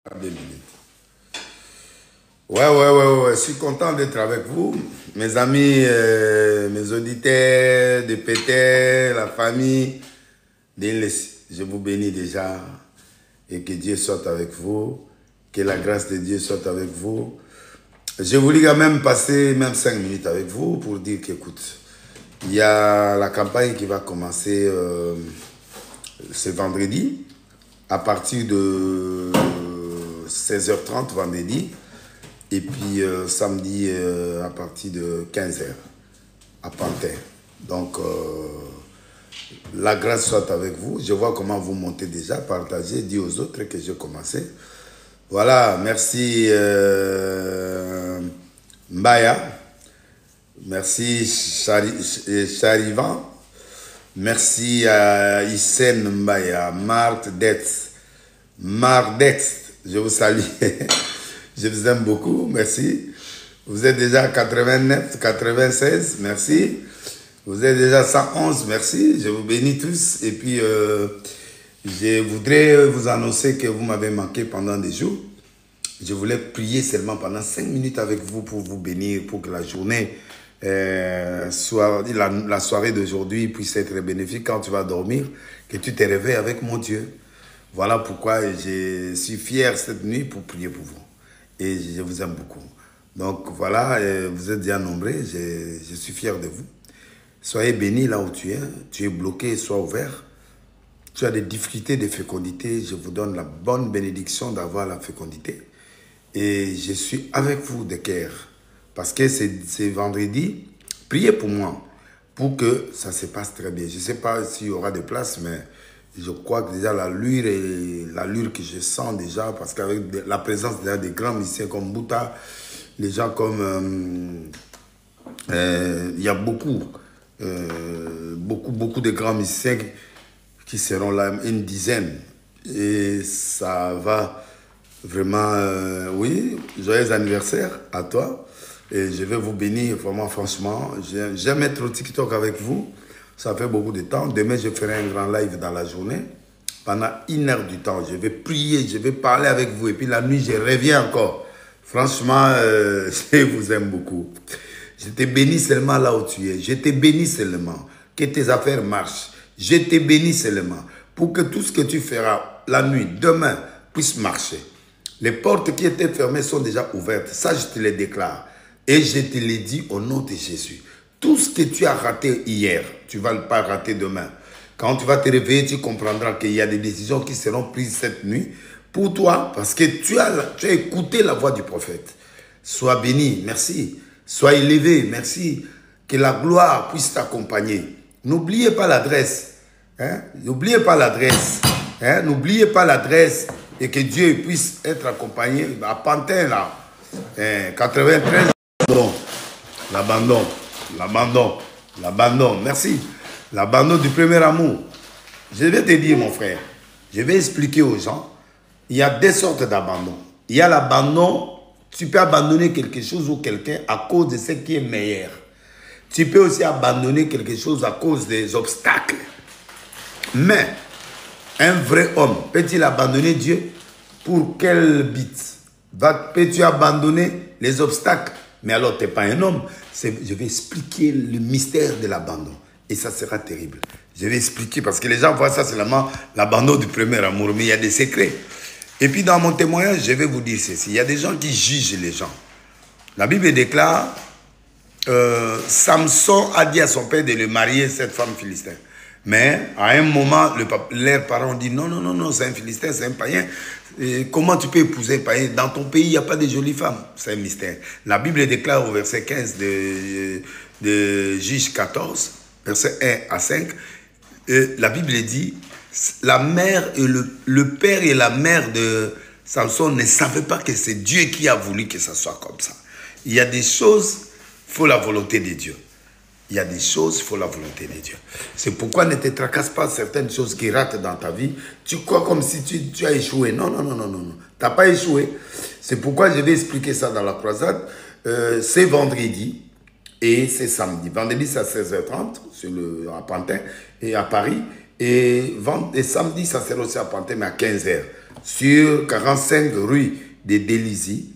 2 minutes. Ouais. Je suis content d'être avec vous, mes amis, mes auditeurs, de Péter, la famille. Je vous bénis déjà et que Dieu soit avec vous, que la grâce de Dieu soit avec vous. Je voulais quand même passer même 5 minutes avec vous pour dire qu'écoute, il y a la campagne qui va commencer ce vendredi à partir de 16h30 vendredi et puis samedi à partir de 15h à Pantin. Donc la grâce soit avec vous. Je vois comment vous montez déjà, partagez, dites aux autres que j'ai commencé. Voilà, merci Mbaya, merci Charivan, merci à Hissène Mbaya, Marthe, je vous salue, je vous aime beaucoup, merci. Vous êtes déjà 89, 96, merci. Vous êtes déjà 111, merci. Je vous bénis tous. Et puis, je voudrais vous annoncer que vous m'avez manqué pendant des jours. Je voulais prier seulement pendant 5 minutes avec vous pour vous bénir, pour que la journée, la soirée d'aujourd'hui puisse être bénéfique quand tu vas dormir, que tu te réveilles avec mon Dieu. Voilà pourquoi je suis fier cette nuit pour prier pour vous. Et je vous aime beaucoup. Donc voilà, vous êtes déjà nombreux, je suis fier de vous. Soyez bénis là où tu es bloqué, sois ouvert. Tu as des difficultés de fécondité, je vous donne la bonne bénédiction d'avoir la fécondité. Et je suis avec vous de cœur. Parce que c'est vendredi, priez pour moi, pour que ça se passe très bien. Je ne sais pas s'il y aura de place, mais je crois que déjà l'allure que je sens déjà, parce qu'avec la présence déjà des grands musiciens comme Bouta, les gens comme... il y a beaucoup de grands musiciens qui seront là, une dizaine. Et ça va vraiment, oui, joyeux anniversaire à toi. Et je vais vous bénir vraiment, franchement. J'aime être au TikTok avec vous. Ça fait beaucoup de temps. Demain, je ferai un grand live dans la journée. Pendant 1 heure du temps, je vais prier, je vais parler avec vous. Et puis la nuit, je reviens encore. Franchement, je vous aime beaucoup. Je te bénis seulement là où tu es. Je te bénis seulement. Que tes affaires marchent. Je te bénis seulement. Pour que tout ce que tu feras la nuit, demain, puisse marcher. Les portes qui étaient fermées sont déjà ouvertes. Ça, je te le déclare. Et je te le dis au nom de Jésus. Tout ce que tu as raté hier, tu ne vas pas rater demain. Quand tu vas te réveiller, tu comprendras qu'il y a des décisions qui seront prises cette nuit pour toi parce que tu as écouté la voix du prophète. Sois béni. Merci. Sois élevé, merci. Que la gloire puisse t'accompagner. N'oubliez pas l'adresse. Hein? N'oubliez pas l'adresse. Hein? N'oubliez pas l'adresse. Et que Dieu puisse être accompagné à Pantin, là. 93. L'abandon. Merci. L'abandon du premier amour. Je vais te dire, mon frère. Je vais expliquer aux gens. Il y a 2 sortes d'abandon. Il y a l'abandon. Tu peux abandonner quelque chose ou quelqu'un à cause de ce qui est meilleur. Tu peux aussi abandonner quelque chose à cause des obstacles. Mais, un vrai homme, peut-il abandonner Dieu? Pour quel but? Peux-tu abandonner les obstacles? Mais alors, tu n'es pas un homme. Je vais expliquer le mystère de l'abandon. Et ça sera terrible. Je vais expliquer, parce que les gens voient ça seulement l'abandon du premier amour. Mais il y a des secrets. Et puis dans mon témoignage, je vais vous dire ceci. Il y a des gens qui jugent les gens. La Bible déclare, Samson a dit à son père de le marier cette femme philistine. Mais à un moment, leurs parents ont dit, non, c'est un Philistin, c'est un païen. Et comment tu peux épouser un païen? Dans ton pays, il n'y a pas de jolies femmes. C'est un mystère. La Bible déclare au verset 15 de Juge 14, verset 1 à 5, la Bible dit, la mère et le père et la mère de Samson ne savaient pas que c'est Dieu qui a voulu que ça soit comme ça. Il y a des choses, il faut la volonté de Dieu. Il y a des choses, il faut la volonté de Dieu. C'est pourquoi ne te tracasse pas certaines choses qui ratent dans ta vie. Tu crois comme si tu as échoué. Non. Tu n'as pas échoué. C'est pourquoi je vais expliquer ça dans la croisade. C'est vendredi et c'est samedi. Vendredi, c'est à 16h30 à Pantin et à Paris. Et samedi, ça sera aussi à Pantin, mais à 15h. Sur 45 rue de Délizy,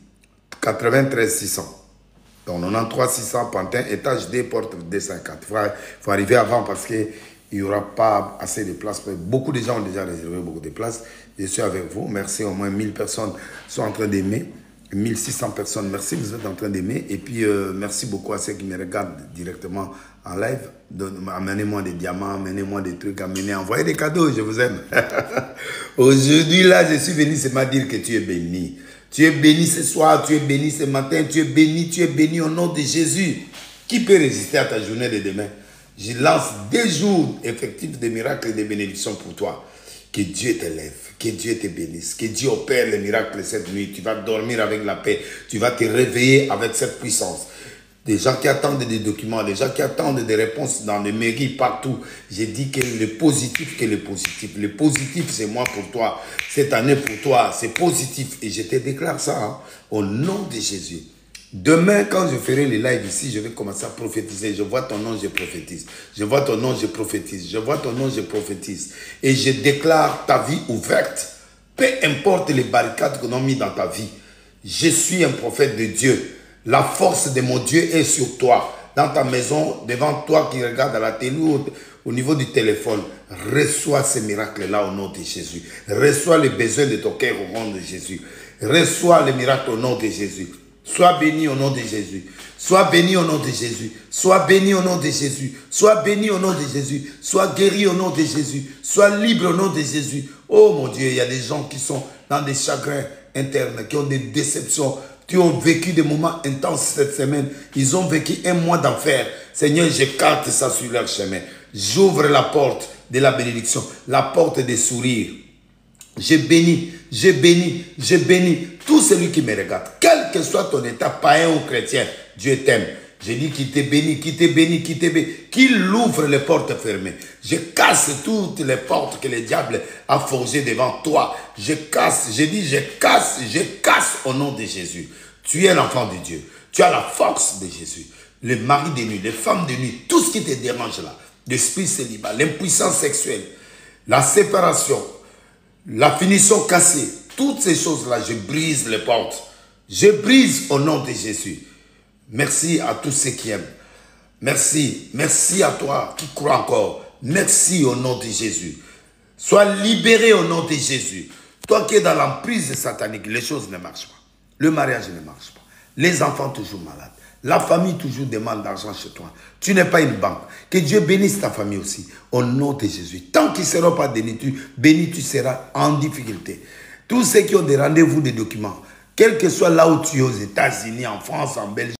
93 600. Donc 93 600 Pantin, étage D, porte D50. Il faut arriver avant parce qu'il n'y aura pas assez de places. Beaucoup de gens ont déjà réservé beaucoup de places. Je suis avec vous. Merci, au moins 1000 personnes sont en train d'aimer. 1600 personnes, merci, vous êtes en train d'aimer. Et puis, merci beaucoup à ceux qui me regardent directement en live. Amenez-moi des diamants, amenez-moi des trucs, envoyez des cadeaux, je vous aime. Aujourd'hui, là, je suis venu seulement dire que tu es béni. Tu es béni ce soir, tu es béni ce matin, tu es béni au nom de Jésus. Qui peut résister à ta journée de demain? Je lance des jours effectifs de miracles et de bénédictions pour toi. Que Dieu t'élève, que Dieu te bénisse, que Dieu opère les miracles cette nuit. Tu vas dormir avec la paix, tu vas te réveiller avec cette puissance. Des gens qui attendent des documents, des gens qui attendent des réponses dans les mairies, partout. J'ai dit que le positif, Le positif, c'est moi pour toi. Cette année pour toi, c'est positif. Et je te déclare ça au nom de Jésus. Demain, quand je ferai les lives ici, je vais commencer à prophétiser. Je vois ton nom, je prophétise. Je vois ton nom, je prophétise. Je vois ton nom, je prophétise. Et je déclare ta vie ouverte. Peu importe les barricades qu'on a mis dans ta vie. Je suis un prophète de Dieu. La force de mon Dieu est sur toi. Dans ta maison, devant toi qui regarde à la télé ou au niveau du téléphone. Reçois ces miracles-là au nom de Jésus. Reçois les besoins de ton cœur au nom de Jésus. Reçois les miracles au nom de Jésus. Sois béni au nom de Jésus. Sois béni au nom de Jésus. Sois béni au nom de Jésus. Sois béni au nom de Jésus. Sois guéri au nom de Jésus. Sois libre au nom de Jésus. Oh mon Dieu, il y a des gens qui sont dans des chagrins internes, qui ont des déceptions, qui ont vécu des moments intenses cette semaine. Ils ont vécu un mois d'enfer. Seigneur, j'écarte ça sur leur chemin. J'ouvre la porte de la bénédiction, la porte des sourires. Je bénis tout celui qui me regarde. Quel que soit ton état, païen ou chrétien, Dieu t'aime. Je dis qu'il te bénit, qu'il ouvre les portes fermées. Je casse toutes les portes que le diable a forgées devant toi. Je casse au nom de Jésus. Tu es l'enfant de Dieu. Tu as la force de Jésus. Les maris de nuit, les femmes de nuit, tout ce qui te dérange là, l'esprit célibat, l'impuissance sexuelle, la séparation, la finition cassée, toutes ces choses-là, je brise les portes. Je brise au nom de Jésus. Merci à tous ceux qui aiment. Merci à toi qui crois encore. Merci au nom de Jésus. Sois libéré au nom de Jésus. Toi qui es dans l'emprise satanique, les choses ne marchent pas. Le mariage ne marche pas. Les enfants toujours malades. La famille toujours demande d'argent chez toi. Tu n'es pas une banque. Que Dieu bénisse ta famille aussi. Au nom de Jésus. Tant qu'ils ne seront pas bénis, tu seras en difficulté. Tous ceux qui ont des rendez-vous, des documents, quel que soit là où tu es, aux États-Unis, en France, en Belgique,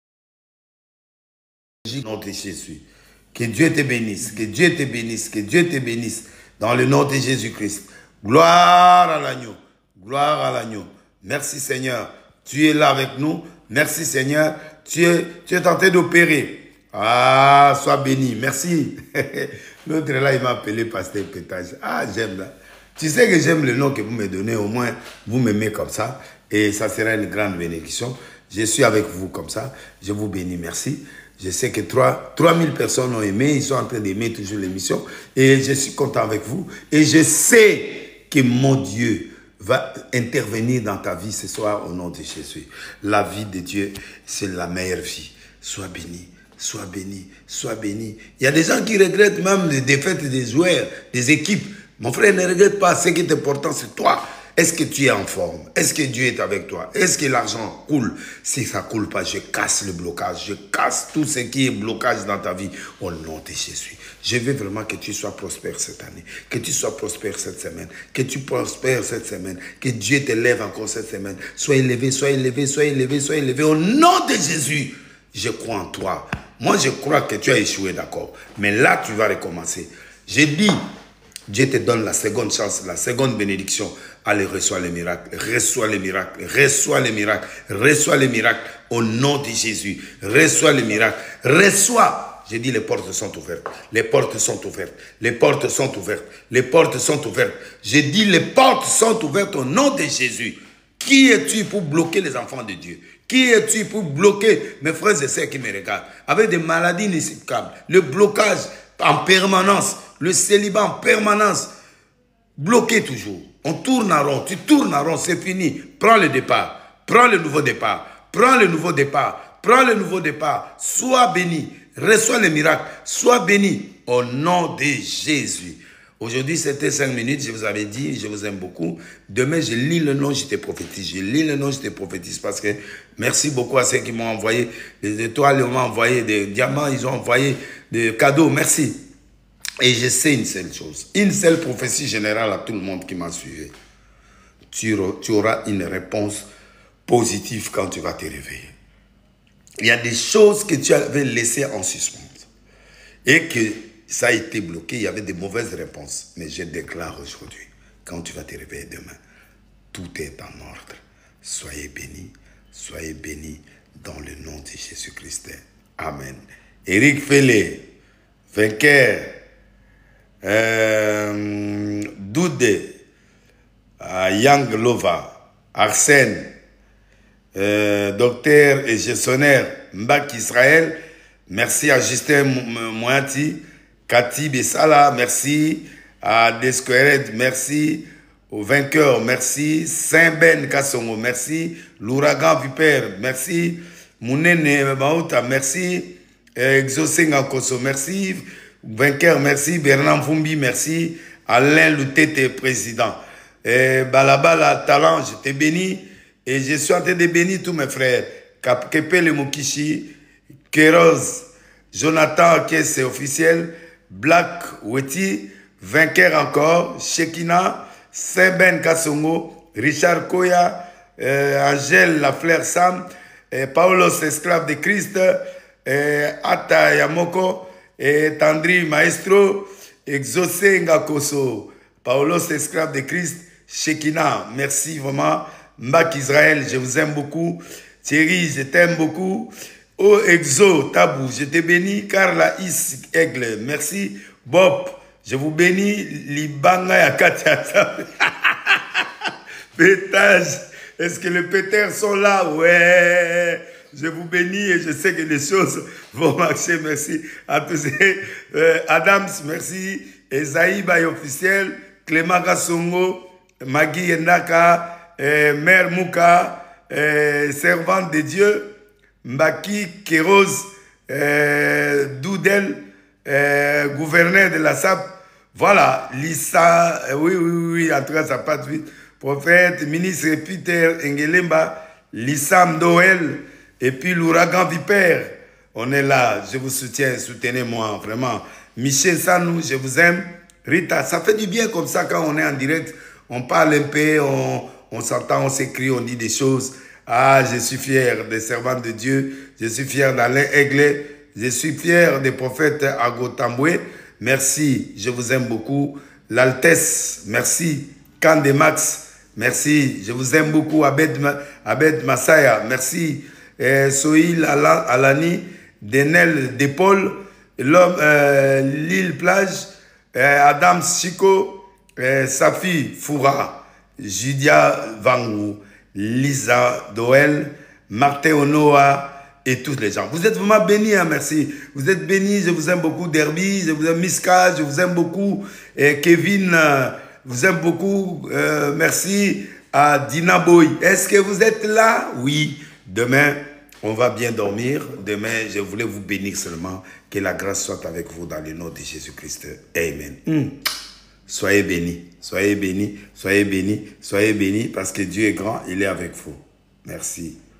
au nom de Jésus. Que Dieu te bénisse. Que Dieu te bénisse. Que Dieu te bénisse. Dans le nom de Jésus-Christ. Gloire à l'agneau. Gloire à l'agneau. Merci Seigneur. Tu es là avec nous. Merci Seigneur. Tu es tenté d'opérer. Ah, sois béni. Merci. L'autre là, il m'a appelé Pasteur Pétage. Ah, j'aime là. Tu sais que j'aime le nom que vous me donnez. Au moins, vous m'aimez comme ça. Et ça sera une grande bénédiction. Je suis avec vous comme ça. Je vous bénis. Merci. Je sais que 3000 personnes ont aimé. Ils sont en train d'aimer toujours l'émission. Et je suis content avec vous. Et je sais que mon Dieu va intervenir dans ta vie ce soir au nom de Jésus. La vie de Dieu, c'est la meilleure vie. Sois béni, sois béni, sois béni. Il y a des gens qui regrettent même les défaites des joueurs, des équipes. Mon frère, ne regrette pas. Ce qui est important, c'est toi. Est-ce que tu es en forme? Est-ce que Dieu est avec toi? Est-ce que l'argent coule? Si ça ne coule pas, je casse le blocage. Je casse tout ce qui est blocage dans ta vie au nom de Jésus. Je veux vraiment que tu sois prospère cette année. Que tu sois prospère cette semaine. Que tu prospères cette semaine. Que Dieu t'élève encore cette semaine. Sois élevé, sois élevé, sois élevé, sois élevé. Au nom de Jésus, je crois en toi. Moi, je crois que tu as échoué, d'accord. Mais là, tu vas recommencer. J'ai dit, Dieu te donne la seconde chance, la seconde bénédiction. Allez, reçois les miracles, reçois les miracles, reçois les miracles, reçois les miracles au nom de Jésus. Reçois les miracles, reçois. J'ai dit les portes sont ouvertes, les portes sont ouvertes, les portes sont ouvertes, les portes sont ouvertes. J'ai dit les portes sont ouvertes au nom de Jésus. Qui es-tu pour bloquer les enfants de Dieu? Qui es-tu pour bloquer mes frères et sœurs qui me regardent avec des maladies inexplicables? Le blocage en permanence. Le célibat en permanence. Bloqué toujours. On tourne en rond. Tu tournes en rond, c'est fini. Prends le départ. Prends le nouveau départ. Prends le nouveau départ. Prends le nouveau départ. Sois béni. Reçois le miracle. Sois béni. Au nom de Jésus. Aujourd'hui, c'était 5 minutes. Je vous avais dit, je vous aime beaucoup. Demain, je lis le nom, je te prophétise. Je lis le nom, je te prophétise. Parce que merci beaucoup à ceux qui m'ont envoyé des étoiles, ils m'ont envoyé des diamants, ils ont envoyé des cadeaux. Merci. Et je sais une seule chose. Une seule prophétie générale à tout le monde qui m'a suivi. Tu auras une réponse positive quand tu vas te réveiller. Il y a des choses que tu avais laissées en suspens. Et que ça a été bloqué, il y avait des mauvaises réponses. Mais je déclare aujourd'hui, quand tu vas te réveiller demain, tout est en ordre. Soyez bénis dans le nom de Jésus-Christ. Amen. Eric Félé, vainqueur, Doudé, Yang Lova, Arsène, docteur et gestionnaire Mbak Israël, merci à Justin Moati, Cathy Bessala, merci à Desquered, merci aux vainqueurs, merci Saint-Ben Kassongo, merci l'ouragan Vipère, merci Mounene Maouta, merci Exosenga Koso, merci vainqueur, merci Bernard Fumbi, merci Alain Loutete, président. Balabala Talent, je te bénis et je suis en train de bénir tous mes frères. Kepele Mokishi, Kéros, Jonathan, c'est officiel, Black Weti, vainqueur encore, Shekina, Saint-Ben Kassongo, Richard Koya, Angèle Lafleur Sam, Paulos, esclave de Christ, Ata Yamoko, Tandri Maestro, Exaucé Ngakoso, Paulos, esclave de Christ, Shekina, merci vraiment. Mbak Israël, je vous aime beaucoup. Thierry, je t'aime beaucoup. Oh Exo, Tabou, je te bénis. Carla Is Aigle, merci. Bob, je vous bénis. Libanga Yakatiata. Pétage. Est-ce que les péteurs sont là? Ouais. Je vous bénis et je sais que les choses vont marcher. Merci à tous. Adams, merci. Esaïe Bay officiel. Clément Kassongo. Magui Yendaka. Mère Mouka. Servante de Dieu. Mbaki Kéros, Doudel, gouverneur de la SAP. Voilà, Lisa, oui, en tout cas, ça passe vite. Prophète, ministre Peter Engelemba, Lisa Mdoel, et puis l'ouragan Vipère. On est là, je vous soutiens, soutenez-moi, vraiment. Michel Sanou, je vous aime. Rita, ça fait du bien comme ça quand on est en direct. On parle un peu, on s'entend, on s'écrit, on dit des choses. Ah, je suis fier des servants de Dieu. Je suis fier d'Alain Aigle. Je suis fier des prophètes Agotamboué. Merci, je vous aime beaucoup. L'Altesse, merci. Kande Max, merci. Je vous aime beaucoup. Abed Massaya, merci. Soïl Alani, Denel Depol, Lille Plage, Adam Chico, Safi Foura, Judia Vangou, Lisa Doel, Martin Onoa et tous les gens. Vous êtes vraiment bénis, hein, merci. Vous êtes bénis, je vous aime beaucoup. Derby, je vous aime. Miska, je vous aime beaucoup. Et Kevin, vous aime beaucoup. Merci à Dina Boy. Est-ce que vous êtes là? Oui. Demain, on va bien dormir. Demain, je voulais vous bénir seulement. Que la grâce soit avec vous dans le nom de Jésus-Christ. Amen. Soyez bénis, soyez bénis, soyez bénis, soyez bénis, parce que Dieu est grand, il est avec vous. Merci.